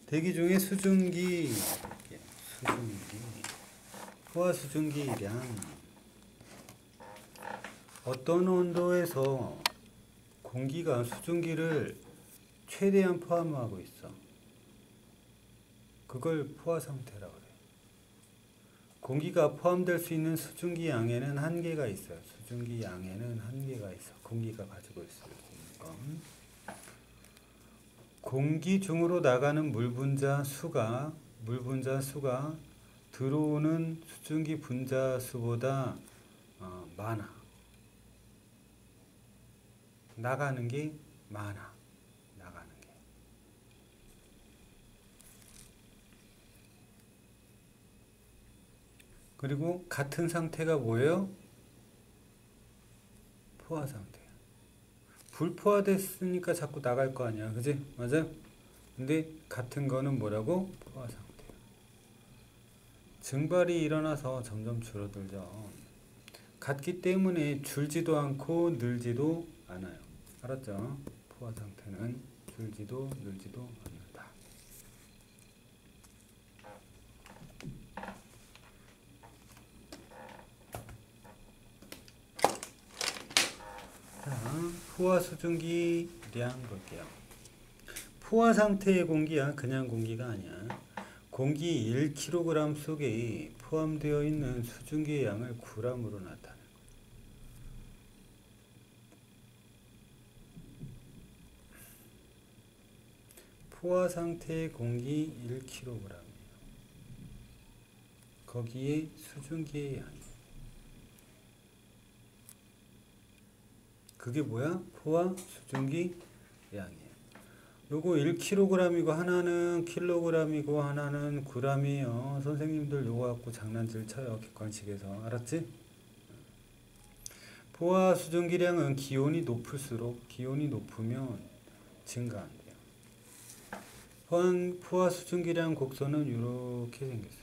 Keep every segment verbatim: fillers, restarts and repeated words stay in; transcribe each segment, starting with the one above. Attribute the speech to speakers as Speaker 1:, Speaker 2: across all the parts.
Speaker 1: 대기 중에 수증기, 수증기, 포화 수증기량. 어떤 온도에서 공기가 수증기를 최대한 포함하고 있어. 그걸 포화 상태라고 그래. 공기가 포함될 수 있는 수증기 양에는 한계가 있어요. 수증기 양에는 한계가 있어. 공기가 가지고 있을 수 있는 건. 공기 중으로 나가는 물 분자 수가 물 분자 수가 들어오는 수증기 분자 수보다 어, 많아. 나가는 게 많아. 나가는 게. 그리고 같은 상태가 뭐예요? 포화 상태. 불포화됐으니까 자꾸 나갈 거 아니야. 그지? 맞아? 근데 같은 거는 뭐라고? 포화 상태야. 증발이 일어나서 점점 줄어들죠. 같기 때문에 줄지도 않고 늘지도 않아요. 알았죠? 포화 상태는 줄지도 늘지도 않는다. 자, 포화 수증기량 볼게요. 포화 상태의 공기야 그냥 공기가 아니야. 공기 일 킬로그램 속에 포함되어 있는 수증기의 양을 그램으로 나타내. 포화 상태의 공기 일 킬로그램이에요. 거기에 수증기의 양이. 그게 뭐야? 포화 수증기 양이에요. 요거 일 킬로그램이고 하나는 킬로그램이고 하나는 그램이에요. 선생님들 요거 갖고 장난질 쳐요. 객관식에서. 알았지? 포화 수증기량은 기온이 높을수록 기온이 높으면 증가한대요. 포화 수증기량 곡선은 이렇게 생겼어요.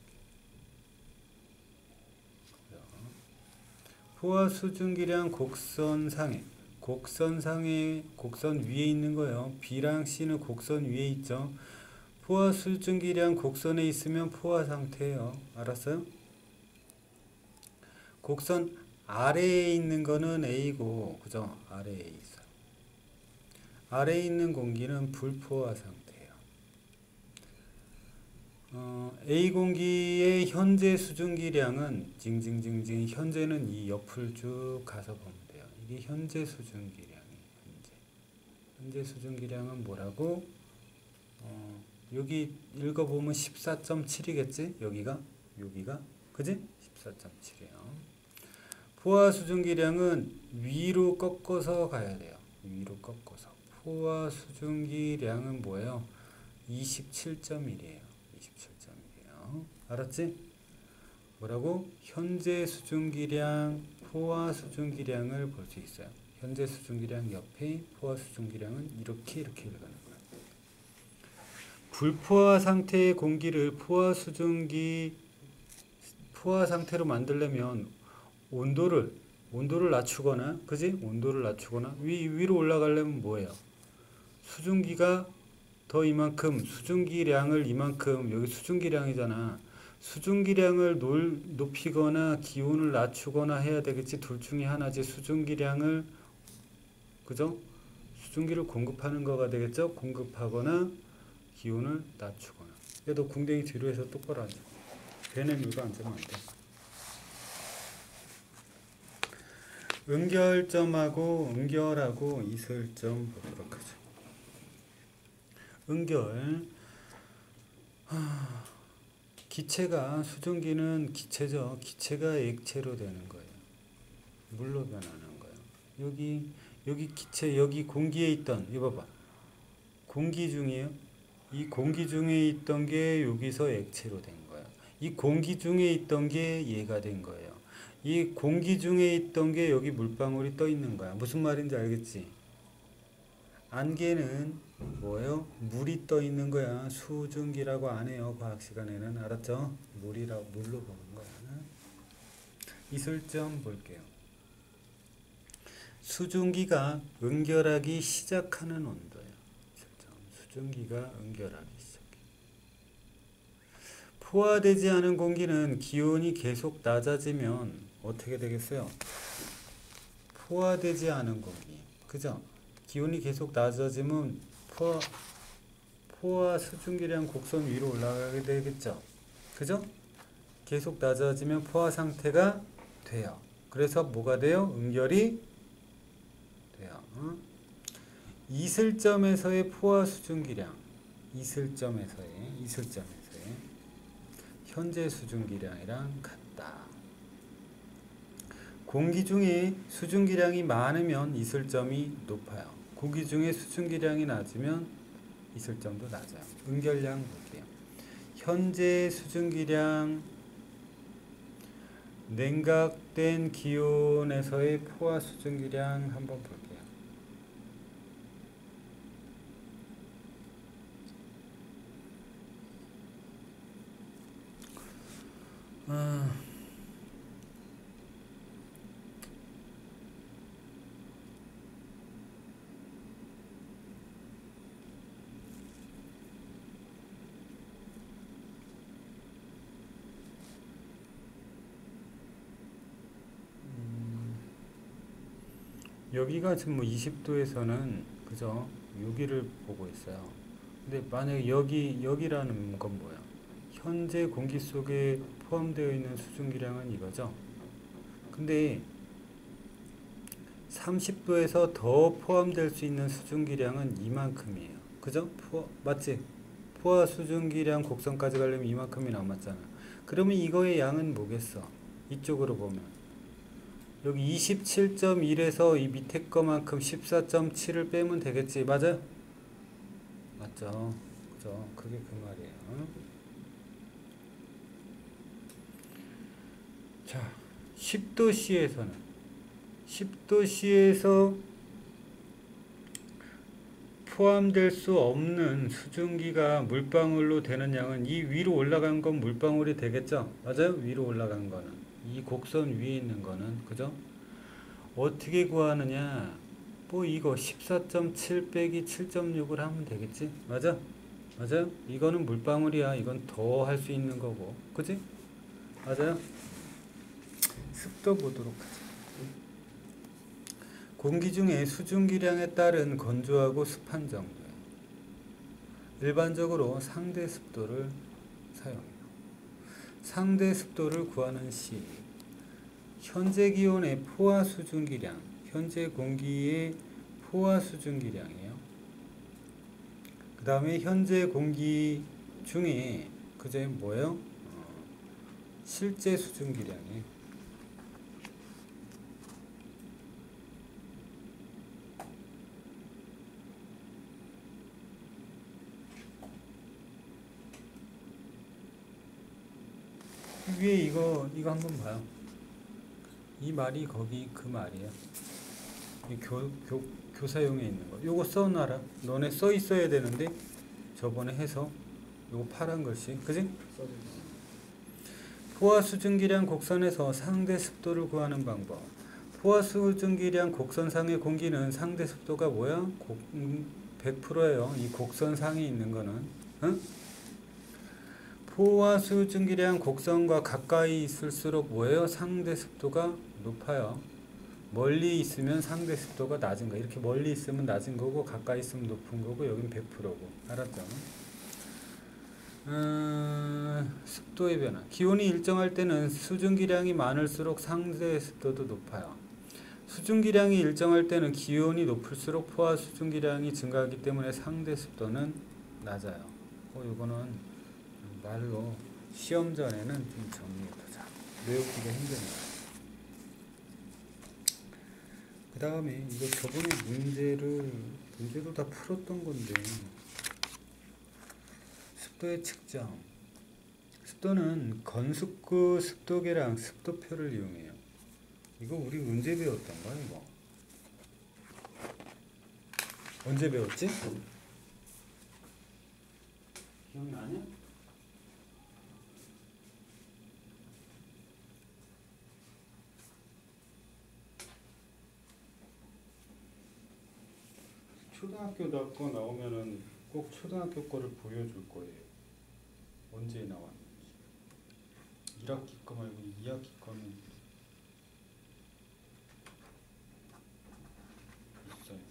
Speaker 1: 포화 수증기량 곡선상에 곡선상에 곡선 위에 있는 거예요. B랑 C는 곡선 위에 있죠. 포화 수증기량 곡선에 있으면 포화 상태예요. 알았어요? 곡선 아래에 있는 거는 A고, 그죠? 아래에 있어. 아래에 있는 공기는 불포화 상태예요. 어, A 공기의 현재 수증기량은 징징징징 현재는 이 옆을 쭉 가서 보면 돼요. 이게 현재 수증기량이에요. 현재. 현재 수증기량은 뭐라고? 어, 여기 읽어보면 십사 점 칠이겠지? 여기가? 여기가? 그지? 십사 점 칠이에요. 포화 수증기량은 위로 꺾어서 가야 돼요. 위로 꺾어서. 포화 수증기량은 뭐예요? 이십칠 점 일이에요. 이십칠 점 일이에요. 알았지? 뭐라고? 현재 수증기량, 포화 수증기량을 볼 수 있어요. 현재 수증기량 옆에 포화 수증기량은 이렇게 이렇게 읽는 거예요. 불포화 상태의 공기를 포화 수증기 포화 상태로 만들려면 온도를 온도를 낮추거나, 그지? 온도를 낮추거나 위 위로 올라가려면 뭐예요? 수증기가 더 이만큼 수증기량을 이만큼 여기 수증기량이잖아. 수증기량을 놀, 높이거나 기온을 낮추거나 해야 되겠지. 둘 중에 하나지. 수증기량을 그죠? 수증기를 공급하는 거가 되겠죠. 공급하거나 기온을 낮추거나. 야, 너 궁뎅이 뒤로 해서 똑바로 앉아. 배는 물고 앉으면 안 돼. 은결점하고 은결하고 이슬점 보도록 하죠. 은결. 하, 기체가 수증기는 기체죠. 기체가 액체로 되는 거예요. 물로 변하는 거예요. 여기 여기 기체 여기 공기에 있던 이거 봐봐. 공기 중이에요. 이 공기 중에 있던 게 여기서 액체로 된 거예요. 이 공기 중에 있던 게 얘가 된 거예요. 이 공기 중에 있던 게 여기 물방울이 떠 있는 거야. 무슨 말인지 알겠지? 안개는 뭐예요? 물이 떠 있는 거야. 수증기라고 안 해요. 과학 시간에는. 알았죠? 물이라고 물로 보는 거야. 이슬점 볼게요. 수증기가 은결하기 시작하는 온도예요. 이슬점. 수증기가 은결하기 시작해. 포화되지 않은 공기는 기온이 계속 낮아지면 어떻게 되겠어요? 포화되지 않은 공기, 그죠? 기온이 계속 낮아지면 포화, 포화 수증기량 곡선 위로 올라가게 되겠죠? 그죠? 계속 낮아지면 포화 상태가 돼요. 그래서 뭐가 돼요? 응결이 돼요. 어? 이슬점에서의 포화 수증기량, 이슬점에서의 이슬점에서의 현재 수증기량이랑 같다. 공기 중에 수증기량이 많으면 이슬점이 높아요. 공기 중에 수증기량이 낮으면 이슬점도 낮아요. 응결량 볼게요. 현재 수증기량, 냉각된 기온에서의 포화 수증기량 한번 볼게요. 아, 음, 여기가 지금 뭐 이십 도에서는 그죠? 여기를 보고 있어요. 근데 만약에 여기 여기라는 건 뭐야? 현재 공기 속에 포함되어 있는 수증기량은 이거죠. 근데 삼십 도에서 더 포함될 수 있는 수증기량은 이만큼이에요. 그죠? 포, 맞지? 포화 수증기량 곡선까지 가려면 이만큼이 남았잖아. 그러면 이거의 양은 뭐겠어? 이쪽으로 보면 여기 이십칠 점 일에서 이 밑에 거만큼 십사 점 칠을 빼면 되겠지. 맞아요? 맞죠? 그죠? 그게 그 말이에요. 자, 십 도 C에서는 십 도 C에서 포함될 수 없는 수증기가 물방울로 되는 양은 이 위로 올라간 건 물방울이 되겠죠? 맞아요? 위로 올라간 거는 이 곡선 위에 있는 거는 그죠? 어떻게 구하느냐? 뭐 이거 십사 점 칠 빼기 칠 점 육을 하면 되겠지? 맞아? 맞아요? 이거는 물방울이야. 이건 더 할 수 있는 거고. 그지? 맞아요? 습도 보도록 하자. 공기 중에 수증기량에 따른 건조하고 습한 정도예요. 일반적으로 상대 습도를 사용해요. 상대 습도를 구하는 시, 현재 기온의 포화 수증기량, 현재 공기의 포화 수증기량이에요. 그 다음에 현재 공기 중에 그제 뭐예요? 어, 실제 수증기량이에요. 위에 이거 이거 한번 봐요. 이 말이 거기 그 말이에요. 이 교, 교, 교사용에 있는 거. 요거 써놔라. 너네 써 있어야 되는데 저번에 해서 요거 파란 글씨, 그지? 포화 수증기량 곡선에서 상대 습도를 구하는 방법. 포화 수증기량 곡선상의 공기는 상대 습도가 뭐야? 곡, 백 퍼센트예요. 이 곡선상에 있는 거는. 응? 포화 수증기량 곡선과 가까이 있을수록 뭐예요? 상대 습도가 높아요. 멀리 있으면 상대 습도가 낮은 거. 이렇게 멀리 있으면 낮은 거고 가까이 있으면 높은 거고 여긴 백 퍼센트고. 알았죠? 음, 습도의 변화. 기온이 일정할 때는 수증기량이 많을수록 상대 습도도 높아요. 수증기량이 일정할 때는 기온이 높을수록 포화 수증기량이 증가하기 때문에 상대 습도는 낮아요. 어, 이거는 말로 시험 전에는 좀 정리해보자. 외우기가 힘드네요. 그 다음에 이거 저번에 문제를 문제도 다 풀었던 건데 습도의 측정. 습도는 건숙구 습도계랑 습도표를 이용해요. 이거 우리 언제 배웠던 거야 이거? 언제 배웠지? 기억나냐? 초등학교 거 나오면은 꼭 초등학교 거를 보여줄 거예요. 언제 나왔는지. 일 학기 거 말고 이 학기 거는 있어요.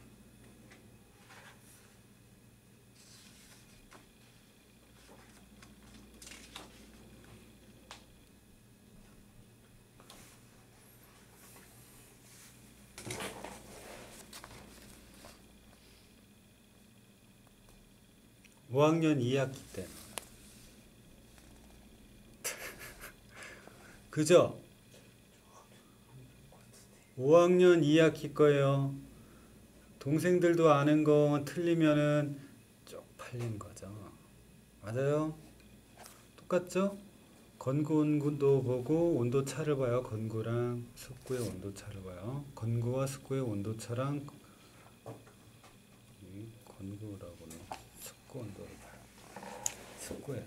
Speaker 1: 오 학년 이 학기 때. 그죠? 오 학년 이 학기 거예요. 동생들도 아는 거 틀리면은 쪽팔린 거죠. 맞아요? 똑같죠? 건구 온도 보고 온도 차를 봐요. 건구랑 습구의 온도 차를 봐요. 건구와 습구의 온도 차랑 이 건구라고는 습구 온도를 봐요. 습구예요.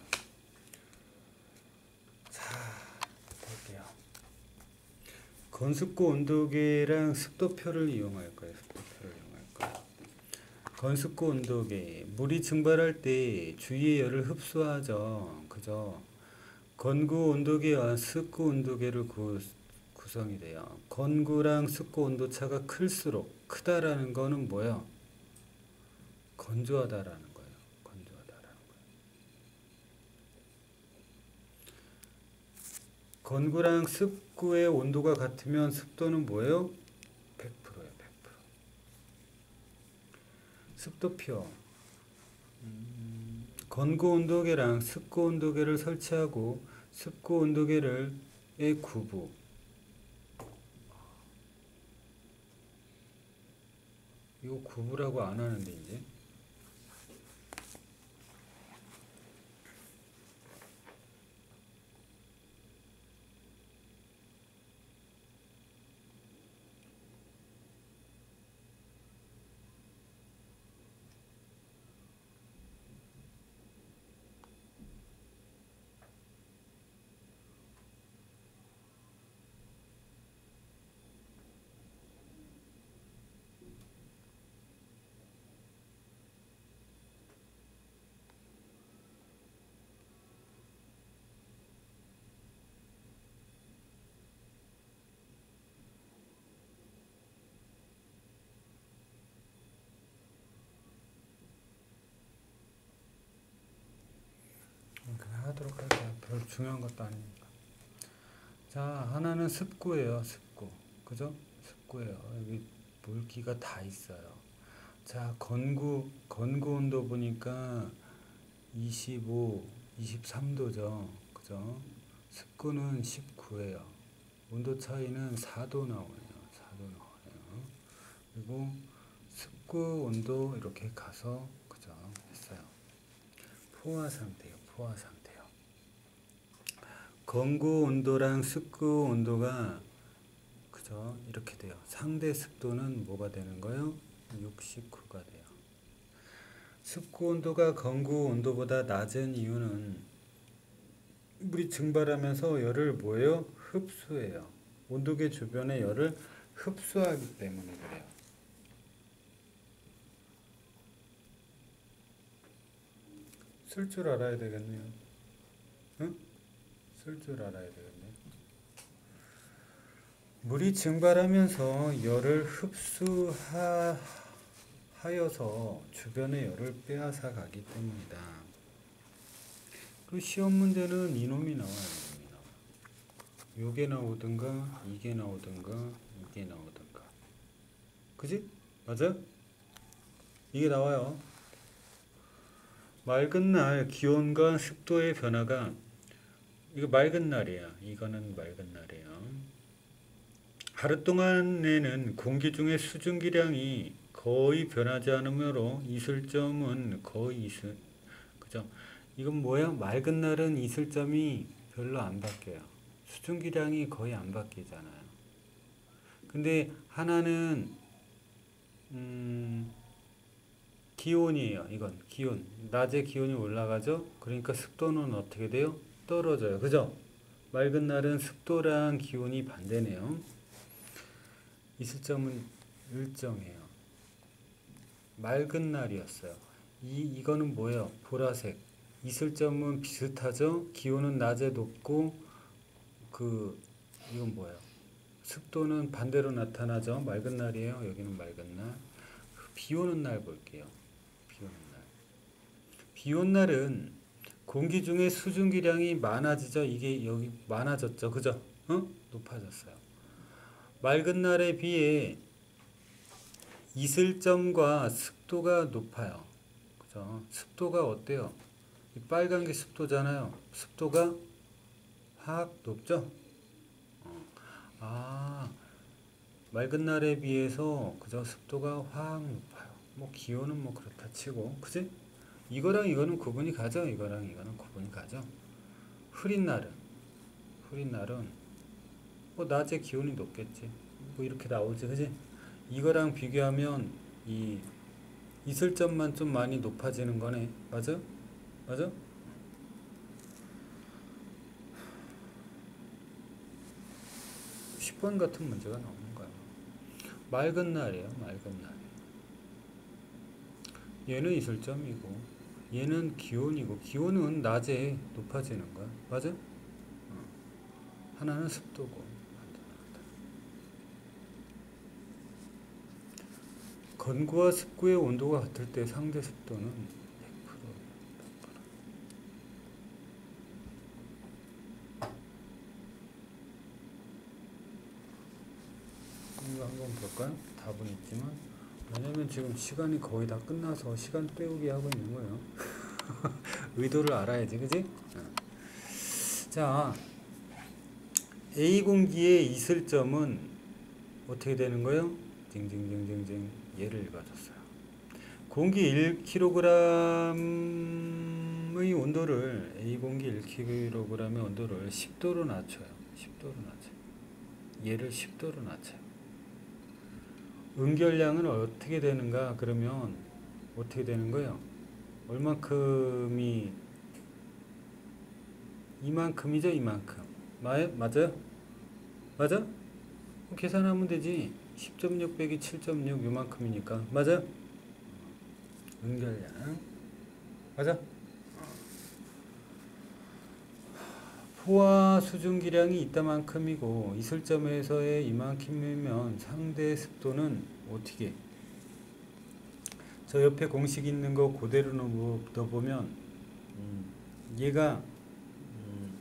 Speaker 1: 자, 볼게요. 건습구 온도계랑 습도표를 이용할 거예요. 습도표를 이용할 거예요. 건습구 온도계, 물이 증발할 때 주위의 열을 흡수하죠. 그죠? 건구 온도계와 습구 온도계를 구, 구성이 돼요. 건구랑 습구 온도차가 클수록, 크다라는 거는 뭐예요? 건조하다라는 거예요. 건조하다라는 거예요. 건구랑 습구의 온도가 같으면 습도는 뭐예요? 백 퍼센트예요. 백 퍼센트. 습도표. 음, 건구 온도계랑 습구 온도계를 설치하고 습구 온도계를 의 구부. 이거 구부라고 안 하는데 이제. 그냥 하도록 할게요. 별 중요한 것도 아니니까. 자, 하나는 습구예요. 습구. 그죠? 습구예요. 여기 물기가 다 있어요. 자, 건구, 건구 온도 보니까 이십오, 이십삼 도죠. 그죠? 습구는 십구예요. 온도 차이는 사 도 나오네요. 사 도 나오네요. 그리고 습구 온도 이렇게 가서, 그죠? 했어요. 포화 상태요. 포화 상태요. 건구 온도랑 습구 온도가, 그죠? 이렇게 돼요. 상대 습도는 뭐가 되는 거예요? 육십구가 돼요. 습구 온도가 건구 온도보다 낮은 이유는 물이 증발하면서 열을 뭐예요? 흡수해요. 온도계 주변의 열을 흡수하기 때문에 그래요. 쓸 줄 알아야 되겠네요. 응? 쓸 줄 알아야 되겠네. 물이 증발하면서 열을 흡수하여서 주변의 열을 빼앗아 가기 때문이다. 그 시험 문제는 이놈이 나와요. 이놈이 나와. 요게 나오든가 이게 나오든가 이게 나오든가. 그지? 맞아? 이게 나와요. 맑은 날 기온과 습도의 변화가, 이거 맑은 날이야. 이거는 맑은 날이에요. 하루 동안에는 공기 중에 수증기량이 거의 변하지 않으므로 이슬점은 거의 이슬, 그죠? 이건 뭐야? 맑은 날은 이슬점이 별로 안 바뀌어요. 수증기량이 거의 안 바뀌잖아요. 근데 하나는 음, 기온이에요. 이건 기온. 낮에 기온이 올라가죠? 그러니까 습도는 어떻게 돼요? 떨어져요. 그죠? 맑은 날은 습도랑 기온이 반대네요. 이슬점은 일정해요. 맑은 날이었어요. 이, 이거는 뭐예요? 보라색. 이슬점은 비슷하죠? 기온은 낮에 높고 그 이건 뭐예요? 습도는 반대로 나타나죠. 맑은 날이에요. 여기는 맑은 날. 비 오는 날 볼게요. 비 오는 날. 비 온 날은 공기 중에 수증기량이 많아지죠. 이게 여기 많아졌죠. 그죠? 어? 높아졌어요. 맑은 날에 비해 이슬점과 습도가 높아요. 그죠? 습도가 어때요? 이 빨간 게 습도잖아요. 습도가 확 높죠? 어. 아, 맑은 날에 비해서 그저 습도가 확 높아요. 뭐 기온은 뭐 그렇다 치고, 그지? 이거랑 이거는 구분이 가죠. 이거랑 이거는 구분이 가죠. 흐린 날은 흐린 날은 뭐 낮에 기온이 높겠지. 뭐 이렇게 나오지, 그지? 이거랑 비교하면 이 이슬점만 좀 많이 높아지는 거네. 맞아? 맞아? 십 번 같은 문제가 나오는 거야. 맑은 날이에요. 맑은 날. 얘는 이슬점이고 얘는 기온이고 기온은 낮에 높아지는 거야. 맞아? 어. 하나는 습도고. 건구와 습구의 온도가 같을 때 상대 습도는 백 퍼센트. 이거 한번 볼까요? 답은 있지만 왜냐면 지금 시간이 거의 다 끝나서 시간 때우기 하고 있는 거예요. 의도를 알아야지, 그지? 자, A 공기의 이슬점은 어떻게 되는 거예요? 징징징징징 얘를 읽어줬어요. 공기 일 킬로그램의 온도를 A 공기 일 킬로그램의 온도를 십 도로 낮춰요. 십 도로 낮춰요. 얘를 십 도로 낮춰요. 응결량은 어떻게 되는가? 그러면 어떻게 되는 거예요? 얼만큼이 이만큼이죠, 이만큼. 맞아요? 맞아? 계산하면 되지. 십 점 육 빼기 칠 점 육 요만큼이니까. 맞아? 응결량. 맞아? 포화 수증기량이 이따만큼이고 이슬점에서의 이만큼이면 상대 습도는 어떻게? 저 옆에 공식 있는 거 그대로 넣어보면 음, 얘가 음,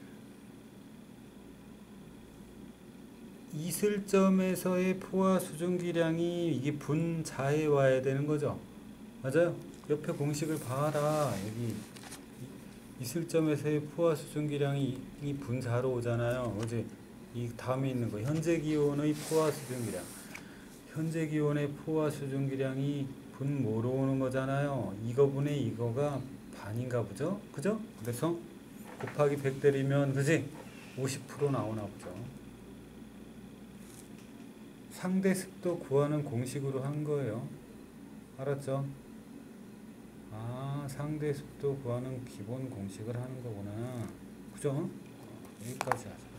Speaker 1: 이슬점에서의 포화 수증기량이 이게 분자에 와야 되는 거죠. 맞아요? 옆에 공식을 봐라. 여기 이슬점에서의 포화 수증기량이 이 분자로 오잖아요. 어제 이 다음에 있는 거 현재 기온의 포화 수증기량. 현재 기온의 포화 수증기량이 분모로 오는 거잖아요. 이거분의 이거가 반인가 보죠? 그죠? 그래서 곱하기 백 때리면 그지? 오십 퍼센트 나오나 보죠. 상대 습도 구하는 공식으로 한 거예요. 알았죠? 아, 상대 습도 구하는 기본 공식을 하는 거구나. 그죠? 여기까지 하자.